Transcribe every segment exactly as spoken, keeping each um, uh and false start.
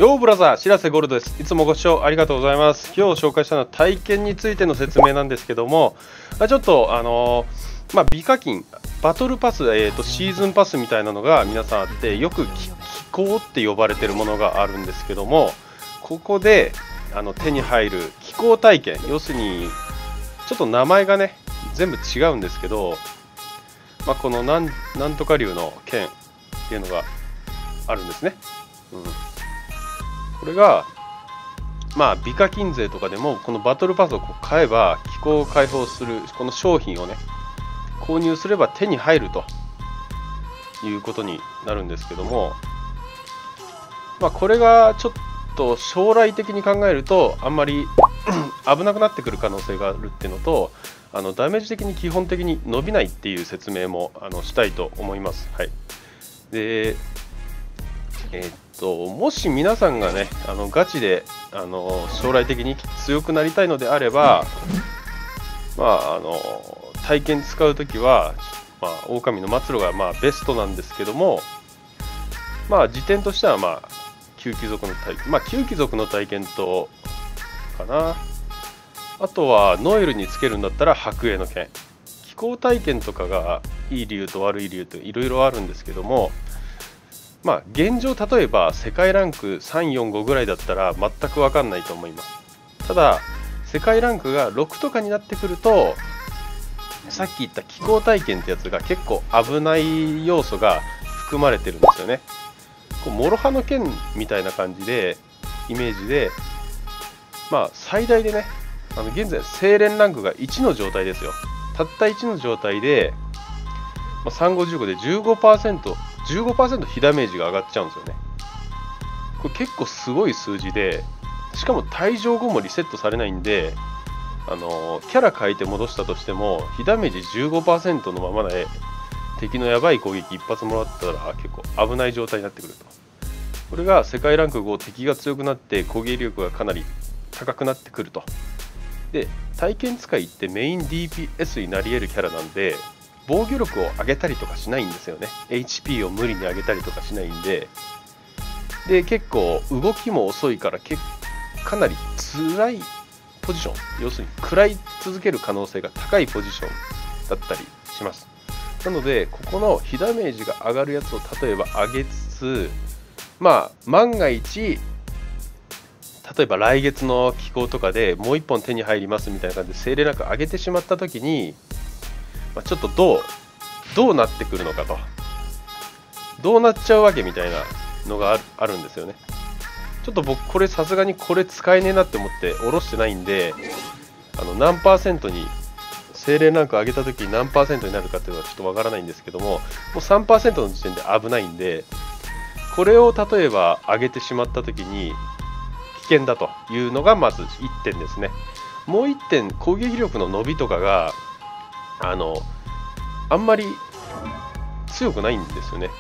よーブラザー、白瀬ゴールドです。いつもご視聴ありがとうございます。今日紹介したのは体験についての説明なんですけども、ちょっとあのー、まあ、美課金、バトルパス、えーと、シーズンパスみたいなのが皆さんあって、よく気候って呼ばれてるものがあるんですけども、ここであの手に入る気候体験、要するにちょっと名前がね全部違うんですけど、まあ、このなんなんとか竜の剣っていうのがあるんですね。うん、これがまあ美課金税とかでもこのバトルパスをこう買えば気候を解放するこの商品をね購入すれば手に入るということになるんですけども、まあこれがちょっと将来的に考えるとあんまり危なくなってくる可能性があるっていうのと、あのダメージ的に基本的に伸びないっていう説明もあのしたいと思います。はい。で、えーっともし皆さんがねあのガチであの将来的に強くなりたいのであれば、まああの体験使うときは、まあ、狼の末路がまあベストなんですけども、まあ時点としてはまあ旧貴族の体験、まあ旧貴族の体験とかな。あとはノエルにつけるんだったら白衣の剣、気候体験とかがいい理由と悪い理由といろいろあるんですけども、まあ現状例えば世界ランクさん、よん、ごぐらいだったら全く分かんないと思います。ただ世界ランクがろくとかになってくると、さっき言った気候体験ってやつが結構危ない要素が含まれてるんですよね。こう諸刃の剣みたいな感じでイメージで、まあ最大でねあの現在精錬ランクがいちの状態ですよ。たったいちの状態で、まあ、さん、ご、じゅうごで じゅうごパーセント、じゅうごパーセント 被ダメージが上がっちゃうんですよね。これ結構すごい数字で、しかも退場後もリセットされないんで、あのキャラ変えて戻したとしても被ダメージ じゅうごパーセント のままで敵のやばい攻撃一発もらったら結構危ない状態になってくると。これが世界ランクご、敵が強くなって攻撃力がかなり高くなってくると。で体験使いってメイン ディーピーエス になり得るキャラなんで、防御力を上げたりとかしないんですよね。 エイチピー を無理に上げたりとかしないんで、で結構動きも遅いからけかなり辛いポジション、要するに食らい続ける可能性が高いポジションだったりします。なのでここの被ダメージが上がるやつを例えば上げつつ、まあ万が一例えば来月の気候とかでもういっぽん手に入りますみたいな感じで精霊なく上げてしまった時に、まあ、ちょっとどうどうなってくるのかと、どうなっちゃうわけみたいなのがある、あるんですよね。ちょっと僕これさすがにこれ使えねえなって思って下ろしてないんで、あの何パーセントに精霊ランク上げた時に何パーセントになるかっていうのはちょっとわからないんですけども、もう さんパーセント の時点で危ないんで、これを例えば上げてしまった時に危険だというのがまずいってんですね。もういってん、攻撃力の伸びとかがあのあんまり強くないんですよね。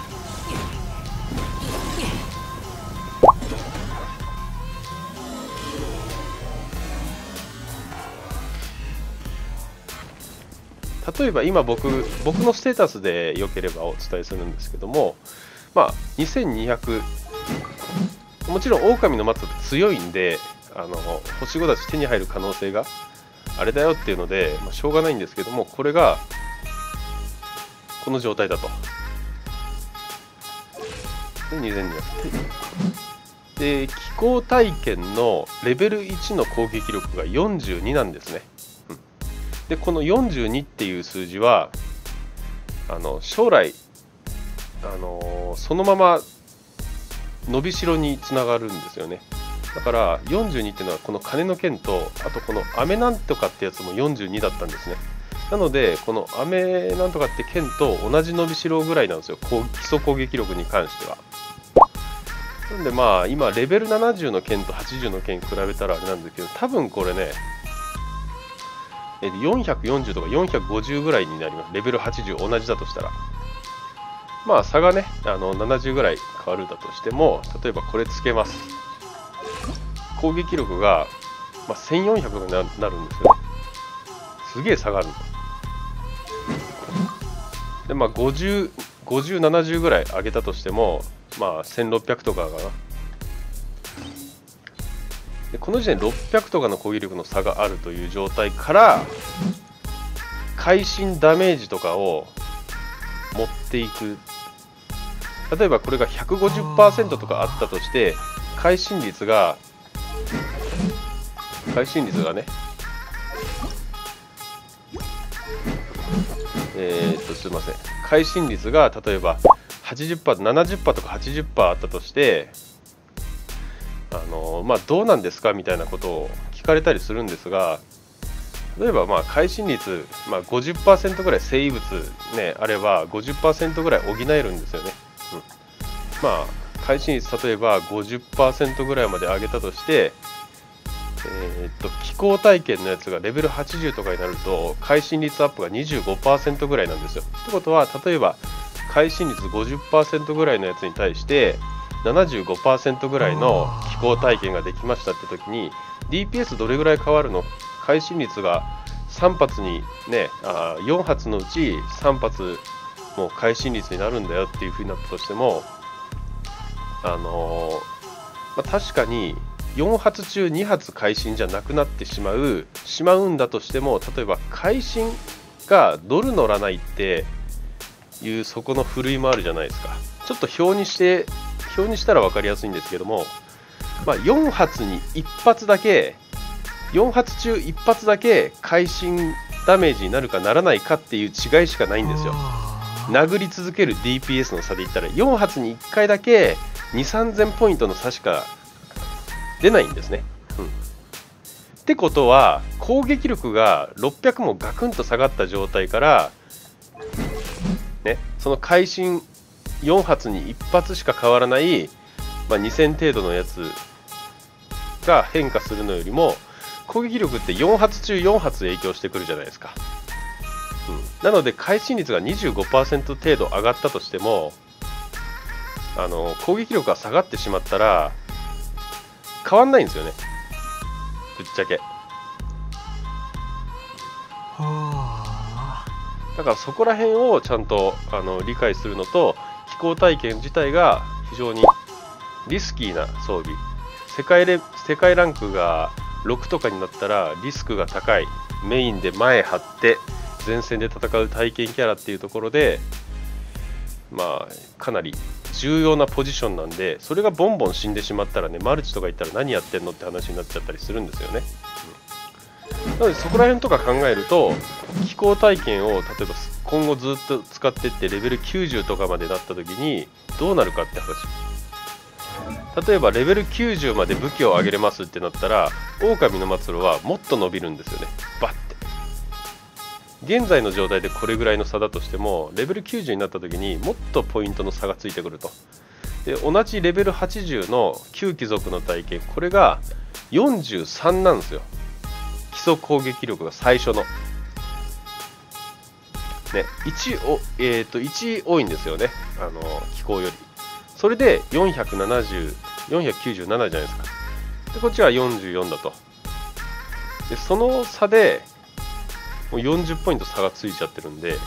例えば今僕僕のステータスで良ければお伝えするんですけども、まあにせんにひゃく、もちろん狼の末って強いんで、あの星ごたち手に入る可能性があれだよっていうので、まあ、しょうがないんですけども、これがこの状態だと。でにせんにひゃくで気候体験のレベルいちの攻撃力がよんじゅうになんですね。うん、でこのよんじゅうにっていう数字はあの将来あのそのまま伸びしろにつながるんですよね。だからよんじゅうにっていうのはこの鐘の剣と、あとこの飴なんとかってやつもよんじゅうにだったんですね。なのでこの飴なんとかって剣と同じ伸びしろぐらいなんですよ、基礎攻撃力に関しては。なんでまあ今レベルななじゅうの剣とはちじゅうの剣比べたらあれなんですけど、多分これねよんひゃくよんじゅうとかよんひゃくごじゅうぐらいになります。レベルはちじゅう同じだとしたら、まあ差がねあのななじゅうぐらい変わるだとしても、例えばこれつけます。攻撃力が、まあ、せんよんひゃくになるんですよね。すげえ下がる。でまあごじゅう、ごじゅう、ななじゅうぐらい上げたとしても、まあせんろっぴゃくとかかな。 でこの時点でろっぴゃくとかの攻撃力の差があるという状態から会心ダメージとかを持っていく。例えばこれが ひゃくごじゅっパーセント とかあったとして、会心率が会心率がねえー、っとすいません会心率が例えば はちじゅっパーセント、ななじゅっパーセント とか はちじゅっパーセント あったとして、あのまあ、どうなんですかみたいなことを聞かれたりするんですが、例えばまあ会心率、まあ、ごじゅっパーセント ぐらい生物、ね、あれば ごじゅっパーセント ぐらい補えるんですよね。うん、まあ会心率例えば ごじゅっパーセント ぐらいまで上げたとして、えー、っと気候体験のやつがレベルはちじゅうとかになると会心率アップが にじゅうごパーセント ぐらいなんですよ。ってことは例えば会心率 ごじゅっパーセント ぐらいのやつに対してななじゅうごパーセント ぐらいの気候体験ができましたって時に ディーピーエス どれぐらい変わるの？会心率がさん発にね、あよん発のうちさん発もう会心率になるんだよっていう風になったとしても、あのーまあ、確かによん発中に発会心じゃなくなってしまうしまうんだとしても、例えば会心が乗る乗らないっていうそこのふるいもあるじゃないですか。ちょっと表にして表にしたら分かりやすいんですけども、まあ、よん発にいち発だけよん発中いち発だけ会心ダメージになるかならないかっていう違いしかないんですよ。殴り続ける ディーピーエス の差で言ったらよん発にいっかいだけにせんさんぜんポイントの差しか出ないんですね。うん、ってことは攻撃力がろっぴゃくもガクンと下がった状態から、ね、その会心よん発にいち発しか変わらない、まあ、にせん程度のやつが変化するのよりも攻撃力ってよん発中よん発影響してくるじゃないですか。うん、なので会心率が にじゅうごパーセント 程度上がったとしても、あの攻撃力が下がってしまったら変わんないんですよね、ぶっちゃけ。だからそこら辺をちゃんとあの理解するのと、気候体験自体が非常にリスキーな装備、世界レ世界ランクがろくとかになったらリスクが高い、メインで前張って前線で戦う体験キャラっていうところで、まあかなり重要なポジションなんで、それがボンボン死んでしまったらね、マルチとか言ったら何やってんのって話になっちゃったりするんですよね。うん、なのでそこら辺とか考えると、気候体験を例えば今後ずっと使っていってレベルきゅうじゅうとかまでなった時にどうなるかって話。例えばレベルきゅうじゅうまで武器を上げれますってなったら、狼の末路はもっと伸びるんですよね、バッて。現在の状態でこれぐらいの差だとしても、レベルきゅうじゅうになった時にもっとポイントの差がついてくると。で同じレベルはちじゅうの旧貴族の体験、これがよんじゅうさんなんですよ、基礎攻撃力が最初の。ね、いち, お、えー、といち多いんですよね、あの気候より。それでよんひゃくななじゅう、よんひゃくきゅうじゅうななじゃないですか。でこっちはよんじゅうよんだと。でその差でもうよんじゅうポイント差がついちゃってるんで、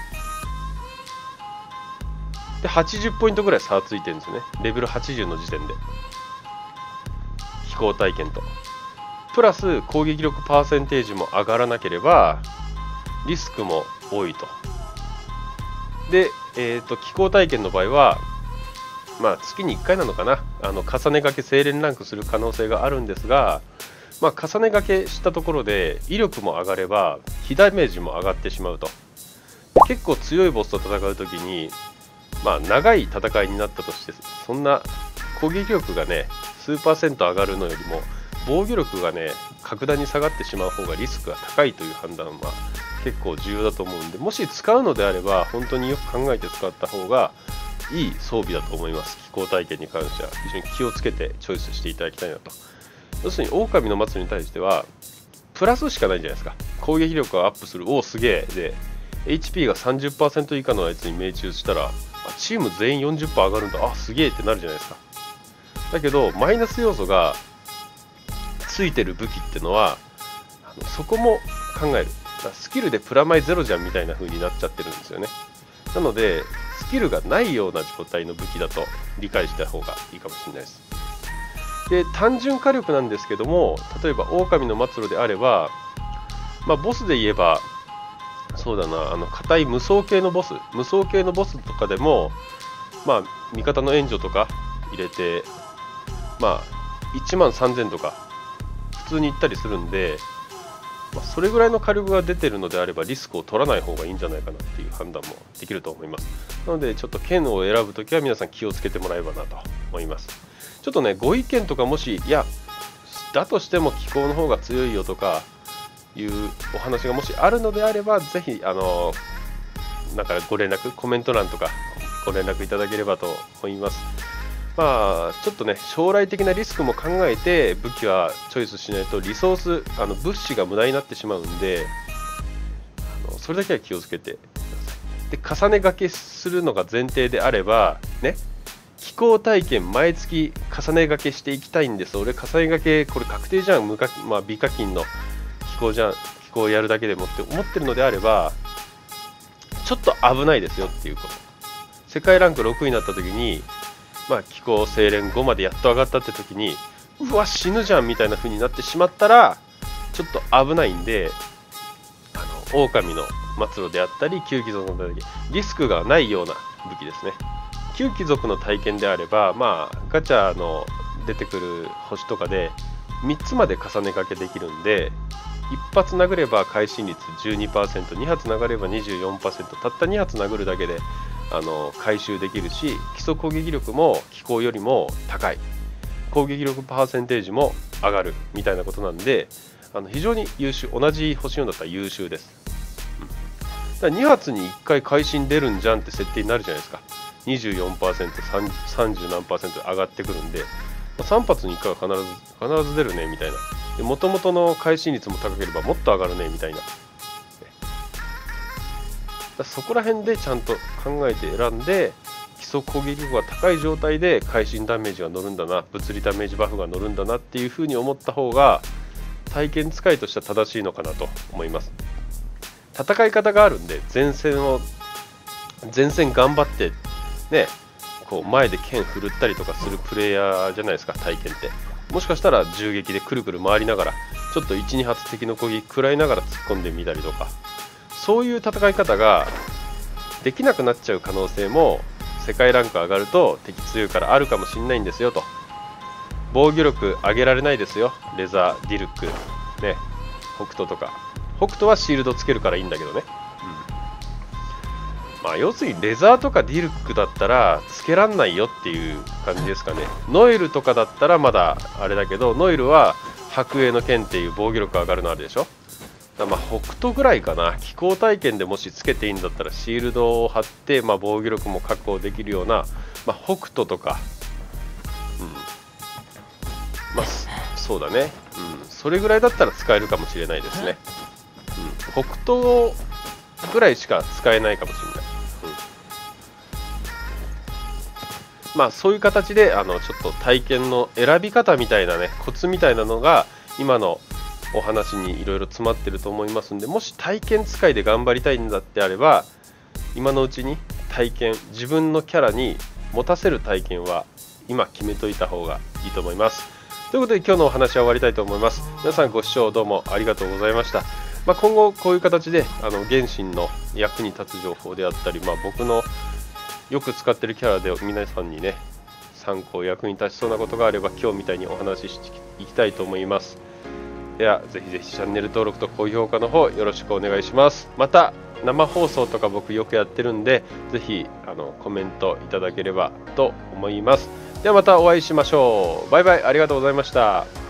ではちじゅうポイントぐらい差がついてるんですよね、レベルはちじゅうの時点で。気候体験とプラス攻撃力パーセンテージも上がらなければリスクも多いと。で、えー、と気候体験の場合はまあ月にいっかいなのかな、あの重ね掛け精錬ランクする可能性があるんですが、まあ、重ね掛けしたところで威力も上がれば被ダメージも上がってしまうと。結構強いボスと戦うときに、まあ、長い戦いになったとして、そんな攻撃力がね数パーセント上がるのよりも防御力がね格段に下がってしまう方がリスクが高いという判断は結構重要だと思うんで、もし使うのであれば本当によく考えて使った方がいい装備だと思います。気候体験に関しては非常に気をつけてチョイスしていただきたいなと。要するに狼の末路に対してはプラスしかないじゃないですか。攻撃力がアップする、おおすげえで エイチピー が さんじゅっパーセント 以下のやつに命中したらチーム全員 よんじゅっパーセント 上がるんだ、あすげえってなるじゃないですか。だけどマイナス要素がついてる武器ってのはあのそこも考える。スキルでプラマイゼロじゃんみたいな風になっちゃってるんですよね。なのでスキルがないような状態の武器だと理解した方がいいかもしれないです。 で単純火力なんですけども、例えば狼の末路であれば、まあ、ボスで言えばそうだな、あの硬い無双系のボス無双系のボスとかでも、まあ、味方の援助とか入れて、まあ、いちまんさんぜんとか普通に行ったりするんで、まあ、それぐらいの火力が出てるのであればリスクを取らない方がいいんじゃないかなっていう判断もできると思います。なのでちょっと剣を選ぶときは皆さん気をつけてもらえばなと思います。ちょっとね、ご意見とかもし、いやだとしても気候の方が強いよとかいうお話がもしあるのであれば、ぜひあのなんかご連絡、コメント欄とかご連絡いただければと思います。まあちょっとね、将来的なリスクも考えて武器はチョイスしないとリソース、あの物資が無駄になってしまうんで、あのそれだけは気をつけてください。で、重ね掛けするのが前提であればね、気候体験毎月重ね掛けしていきたいんです。俺重ね掛けこれ確定じゃん、無課金、まあ、美課金の気候じゃん、気候をやるだけでもって思ってるのであれば、ちょっと危ないですよっていうこと。世界ランクろくいになった時に、まあ、気候精錬ごまでやっと上がったって時に、うわ死ぬじゃんみたいな風になってしまったらちょっと危ないんで、あの狼の末路であったり旧貴族の体験、リスクがないような武器ですね。旧貴族の体験であれば、まあ、ガチャの出てくる星とかでみっつまで重ね掛けできるんで、一発殴れば会心率 じゅうにパーセント、に発殴れば にじゅうよんパーセント、たったに発殴るだけであの回収できるし、基礎攻撃力も気候よりも高い、攻撃力パーセンテージも上がるみたいなことなんで、あの非常に優秀、同じ星よんだったら優秀です。うん、だからに発にいっかい会心出るんじゃんって設定になるじゃないですか。にじゅうよんパーセント、さんじゅう何パーセント上がってくるんで、さん発にいっかいは必ず必ず出るねみたいな。もともとの会心率も高ければもっと上がるねみたいな。そこら辺でちゃんと考えて選んで、基礎攻撃力が高い状態で会心ダメージが乗るんだな、物理ダメージバフが乗るんだなっていうふうに思った方が体験使いとしては正しいのかなと思います。戦い方があるんで、前線を前線頑張ってね、こう前で剣振るったりとかするプレイヤーじゃないですか、体験って。もしかしたら銃撃でくるくる回りながらちょっと いち、に発敵の攻撃食らいながら突っ込んでみたりとか、そういう戦い方ができなくなっちゃう可能性も世界ランク上がると敵強いからあるかもしれないんですよと。防御力上げられないですよ、レザー、ディルックね、北斗とか。北斗はシールドつけるからいいんだけどね、うん、まあ要するにレザーとかディルックだったらつけらんないよっていう感じですかね。ノエルとかだったらまだあれだけど、ノエルは白衣の剣っていう防御力上がるのあるでしょ。だまあ北斗ぐらいかな。気候体験でもしつけていいんだったらシールドを貼って、まあ、防御力も確保できるような、まあ、北斗とか、うん、まあそうだね、うん、それぐらいだったら使えるかもしれないですね、うん、北斗ぐらいしか使えないかもしれない、うん、まあそういう形であのちょっと体験の選び方みたいなね、コツみたいなのが今のお話にいろいろ詰まってると思いますんで、もし体験使いで頑張りたいんだってあれば、今のうちに体験、自分のキャラに持たせる体験は今決めといた方がいいと思います。ということで今日のお話は終わりたいと思います。皆さんご視聴どうもありがとうございました。まあ、今後こういう形であの原神の役に立つ情報であったり、まあ、僕のよく使ってるキャラで皆さんにね参考役に立ちそうなことがあれば今日みたいにお話ししていきたいと思います。ではぜひぜひチャンネル登録と高評価の方よろしくお願いします。また生放送とか僕よくやってるんで、ぜひあのコメントいただければと思います。ではまたお会いしましょう。バイバイ、ありがとうございました。